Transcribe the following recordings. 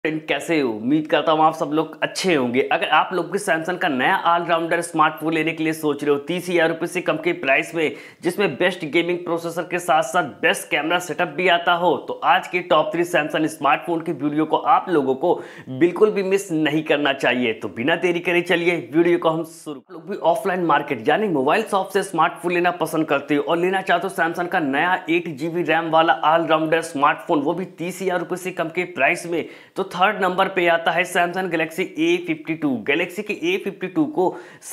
Friend कैसे हो? उम्मीद करता हूँ आप सब लोग अच्छे होंगे। अगर आप लोग भी सैमसंग का नया ऑलराउंडर स्मार्टफोन लेने के लिए सोच रहे हो 30,000 रुपये से कम के प्राइस में, जिसमें बेस्ट गेमिंग प्रोसेसर के साथ साथ बेस्ट कैमरा सेटअप भी आता हो, तो आज के टॉप 3 सैमसंग स्मार्टफोन की वीडियो को आप लोगों को बिल्कुल भी मिस नहीं करना चाहिए। तो बिना देरी करे चलिए वीडियो को हम शुरू। लोग भी ऑफलाइन मार्केट यानी मोबाइल शॉप से स्मार्टफोन लेना पसंद करते हो और लेना चाहते हो सैमसंग का नया 8 GB रैम वाला ऑलराउंडर स्मार्टफोन, वो भी 30,000 रुपये से कम के प्राइस में, तो थर्ड नंबर पे आता है सैमसंग गैलेक्सी A52। गैलेक्सी के A52 को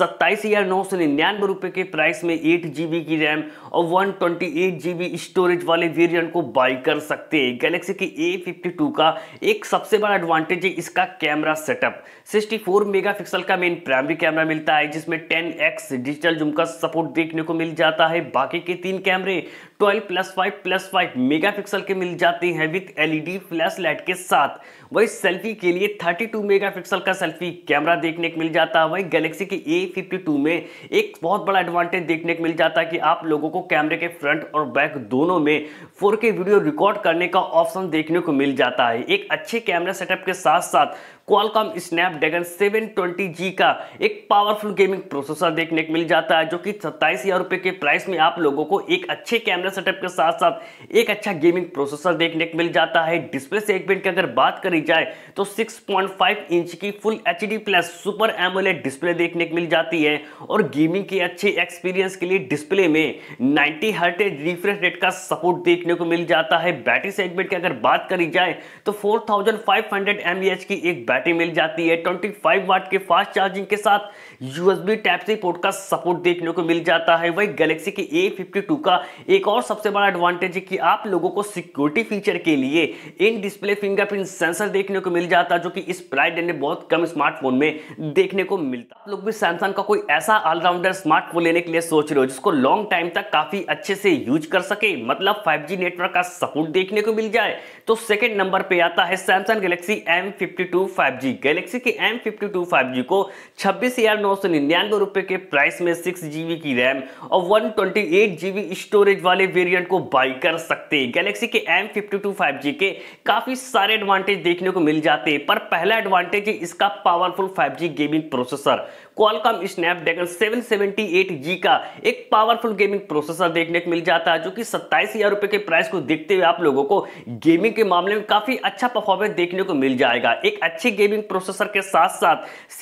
27,999 रुपए के प्राइस में 8 GB की रैम और 128 GB स्टोरेज वाले वेरिएंट को बाई कर सकते हैं। गैलेक्सी के A52 का एक सबसे बड़ा एडवांटेज है इसका कैमरा सेटअप। 64 मेगापिक्सल का मेन प्राइमरी कैमरा मिलता है, जिसमें 10x डिजिटल जूम का सपोर्ट देखने को मिल जाता है। बाकी के 3 कैमरे 12+5+5 मेगापिक्सल के मिल जाते हैं विद LED फ्लैश लाइट के साथ। वही सेल्फी के लिए 32 मेगापिक्सल का सेल्फी कैमरा देखने को मिल जाता है। वही गैलेक्सी के A52 में एक बहुत बड़ा एडवांटेज देखने को मिल जाता है कि आप लोगों को कैमरे के फ्रंट और बैक दोनों में 4K वीडियो रिकॉर्ड करने का ऑप्शन देखने को मिल जाता है। एक अच्छे कैमरा सेटअप के साथ साथ क्वालकॉम स्नैपड्रैगन 720G का एक पावरफुल गेमिंग प्रोसेसर देखने को मिल जाता है, जो कि 27,000 रुपये के प्राइस में आप लोगों को एक अच्छे कैमरा सेटअप के साथ साथ एक अच्छा गेमिंग प्रोसेसर देखने को मिल जाता है। डिस्प्ले सेगमेंट की अगर बात करी जाए तो 6.5 इंच की full HD plus super AMOLED display देखने को मिल जाती है और गेमिंग के अच्छे एक्सपीरियंस के लिए डिस्प्ले में 90 हर्ट्ज रिफ्रेश रेट का सपोर्ट देखने को मिल जाता है। बैटरी सेगमेंट की अगर बात करी जाए तो 4500 mAh की एक बैटरी मिल जाती है। 25 वाट के फास्ट चार्जिंग के साथ USB Type-C पोर्ट का सपोर्ट देखने को मिल जाता है। वही गैलेक्सी के A52 का एक और सबसे बड़ा एडवांटेज है कि आप लोगों को सिक्योरिटी फीचर के लिए इन डिस्प्ले फिंगरप्रिंट सेंसर देखने को मिल जाता है, जो कि इस प्राइस रेंज में बहुत कम स्मार्टफोन में देखने को मिलता है। आप लोग भी सैमसंग का कोई ऐसा ऑलराउंडर स्मार्टफोन लेने के लिए सोच रहे हो जिसको लॉन्ग टाइम तक काफी अच्छे से यूज कर सके, मतलब 5G नेटवर्क का सपोर्ट देखने को मिल जाए, तो सेकंड नंबर पे आता है Samsung Galaxy M52 5G। Galaxy के M52 5G को 26,999 रुपए के प्राइस में 6 GB की रैम और 128 GB स्टोरेज वाले वेरिएंट को बाई कर सकते हैं। गैलेक्सी के M52 5G के काफी सारे एडवांटेज देखने को मिल जाते हैं, पर पहला एडवांटेज है इसका powerful 5G gaming processor. Qualcomm Snapdragon 778G का एक पावरफुल गेमिंग प्रोसेसर देखने को मिल जाता है, जो कि 27,000 रुपए के प्राइस को देखते हुए आप लोगों को गेमिंग के मामले में काफी अच्छा परफॉर्मेंस देखने को मिल जाएगा। एक अच्छी गेमिंग प्रोसेसर के साथ साथ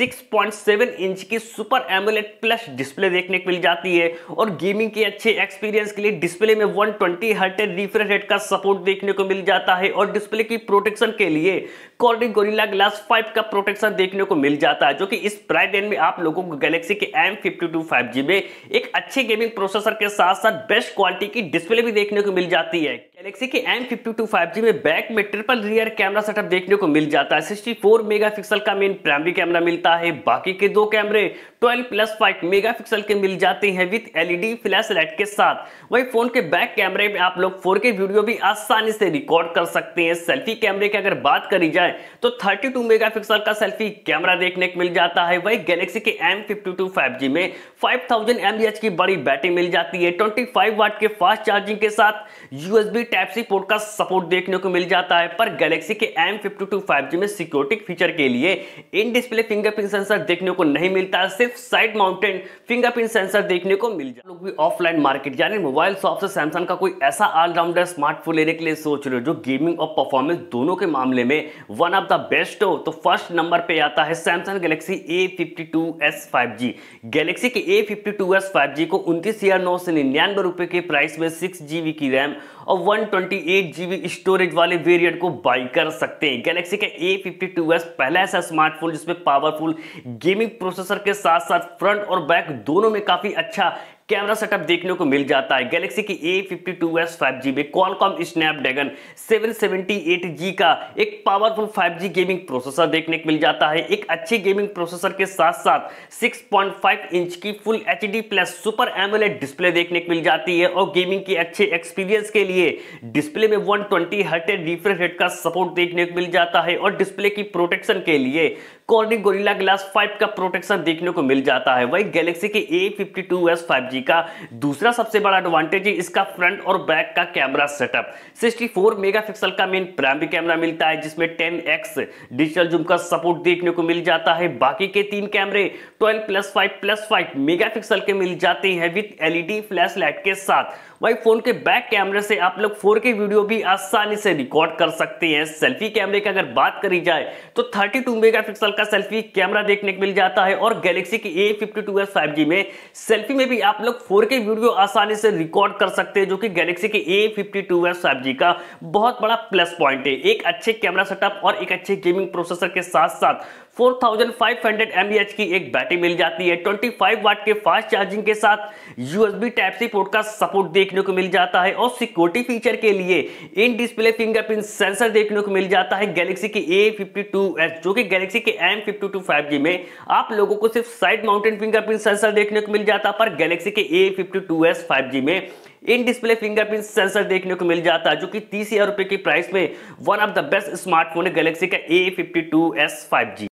6.7 इंच की सुपर एमोलेड प्लस डिस्प्ले देखने को मिल जाती है और गेमिंग के अच्छे एक्सपीरियंस के लिए डिस्प्ले में 120 हर्ट्ज रिफ्रेश रेट का सपोर्ट देखने को मिल जाता है और डिस्प्ले की प्रोटेक्शन के लिए कॉर्निंग गोरिल्ला ग्लास 5 का प्रोटेक्शन देखने को मिल जाता है, जो कि इस प्राइस रेंज में आप लोगों को गैलेक्सी के M52 5G में एक अच्छे गेमिंग प्रोसेसर के साथ साथ बेस्ट क्वालिटी की डिस्प्ले भी देखने को मिल जाती है। गैलेक्सी के M52 5G में बैक में ट्रिपल रियर कैमरा सेटअप देखने को मिल जाता है। 64 मेगापिक्सल का मेन प्राइमरी कैमरा मिलता है। बाकी के 2 कैमरे 12+5 मेगापिक्सल के मिल जाते हैं विद LED फ्लैश लाइट के साथ। वही फोन के बैक कैमरे में आप लोग 4K वीडियो भी आसानी से रिकॉर्ड कर सकते हैं। सेल्फी कैमरे की अगर बात करी जाए तो 32 मेगापिक्सल का सेल्फी कैमरा देखने को मिल जाता है। वही गैलेक्सी के M52 5G में 5000 mAh की बड़ी बैटरी मिल जाती है। 25 वाट के फास्ट चार्जिंग के साथ USB Type-C पोर्ट का सपोर्ट देखने को मिल जाता है। पर गैलेक्सी के M52 5G में सिक्योरिटी फीचर के लिए इन डिस्प्ले फिंगरप्रिंट सेंसर देखने को नहीं मिलता है, सिर्फ साइड माउंटेड फिंगरप्रिंट सेंसर देखने को मिल जाता है। लोग भी ऑफलाइन मार्केट यानी मोबाइल शॉप से सैमसंग का कोई ऐसा ऑलराउंडर स्मार्टफोन लेने के लिए सोच रहे हो जो गेमिंग और परफॉर्मेंस दोनों के मामले में वन ऑफ द बेस्ट हो, तो फर्स्ट नंबर पे आता है Samsung Galaxy A52s 5G। Galaxy के A52s 5G को 29,999 रुपए के प्राइस में 6 GB की रैम और 128 GB स्टोरेज वाले वेरिएंट को बाई कर सकते हैं। गैलेक्सी का A52s पहला ऐसा स्मार्टफोन जिसमें पावरफुल गेमिंग प्रोसेसर के साथ साथ फ्रंट और बैक दोनों में काफी अच्छा कैमरा सेटअप देखने को मिल जाता है। गैलेक्सी की A52s 5G में क्वालकॉम स्नैपड्रैगन 778G का एक पावरफुल 5G गेमिंग प्रोसेसर देखने को मिल जाता है। एक अच्छे गेमिंग प्रोसेसर के साथ साथ 6.5 इंच की full HD plus super AMOLED display देखने को मिल जाती है और गेमिंग के अच्छे एक्सपीरियंस के लिए डिस्प्ले में 120 हर्ट्ज रिफ्रेश रेट का सपोर्ट देखने को मिल जाता है और डिस्प्ले की प्रोटेक्शन के लिए कॉर्निंग गोरिल्ला ग्लास 5 का प्रोटेक्शन देखने को मिल जाता है। वही गैलेक्सी के A52s 5G 5G का दूसरा सबसे बड़ा एडवांटेज है इसका फ्रंट और बैक का कैमरा सेटअप। 64 मेगापिक्सल का मेन प्राइमरी कैमरा मिलता है जिसमें 10x डिजिटल जूम का सपोर्ट देखने को मिल जाता है। बाकी के 3 कैमरे 12+5+5 मेगापिक्सल के मिल जाते हैं विद LED फ्लैश लाइट के साथ। वही फोन के बैक कैमरे से आप लोग 4K वीडियो भी आसानी से रिकॉर्ड कर सकते हैं। सेल्फी कैमरे की अगर बात करी जाए तो 32 मेगापिक्सल का सेल्फी कैमरा देखने को मिल जाता है और गैलेक्सी की A52s 5G में सेल्फी में भी आप लोग 4K वीडियो आसानी से रिकॉर्ड कर सकते हैं, जो कि गैलेक्सी की A52s 5G का बहुत बड़ा प्लस पॉइंट है। एक अच्छे कैमरा सेटअप और एक अच्छे गेमिंग प्रोसेसर के साथ साथ 4500 mAh की एक बैटरी मिल जाती है। 25 वाट के फास्ट चार्जिंग के साथ USB Type-C पोर्ट का सपोर्ट देखने को मिल जाता है और सिक्योरिटी फीचर के लिए इन डिस्प्ले फिंगरप्रिंट सेंसर देखने को मिल जाता है गैलेक्सी की A52s, जो कि गैलेक्सी के M52 5G में आप लोगों को सिर्फ साइड माउंटेड फिंगरप्रिंट सेंसर देखने को मिल जाता, पर गैलेक्सी के A52s 5G में इन डिस्प्ले फिंगरप्रिंट सेंसर देखने को मिल जाता है, जो कि 30,000 रुपए की प्राइस में one of the best smartphone है गैलेक्सी का A52s 5G।